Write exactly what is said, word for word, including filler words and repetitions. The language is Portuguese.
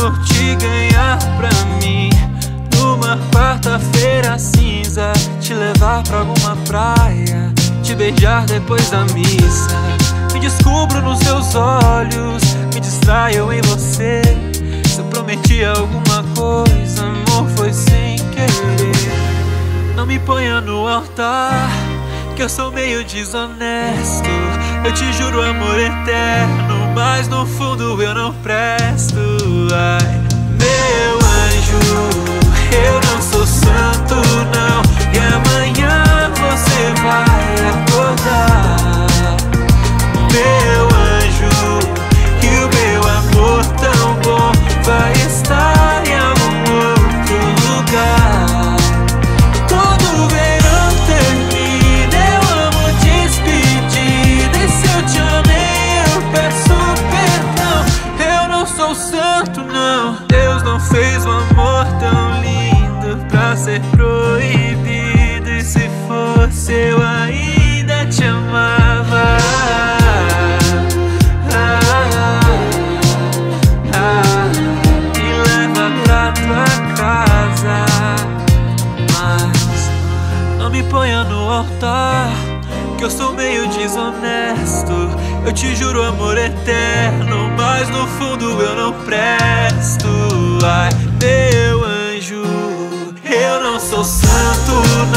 amor te ganhar pra mim. Numa quarta-feira cinza, te levar pra alguma praia, te beijar depois da missa. Me descubro nos seus olhos, me distraio em você. Se eu prometi alguma coisa, amor, foi sem querer. Não me ponha no altar, que eu sou meio desonesto. Eu te juro amor eterno, mas no fundo eu não presto. Ai, meu anjo, eu não sou santo não, e amanhã você vai acordar. Meu anjo, e o meu amor tão bom vai estar em algum outro lugar. Todo verão termina, eu amo despedida, e se eu te amei eu peço perdão. Eu não sou santo não, Deus não fez um amor tão lindo pra ser proibido, e se fosse eu ainda te amava. Me ponha no altar, que eu sou meio desonesto. Eu te juro amor eterno, mas no fundo eu não presto. Ai, meu anjo, eu não sou santo